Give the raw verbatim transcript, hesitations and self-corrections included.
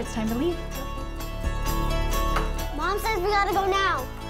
it's time to leave. Mom says we gotta go now.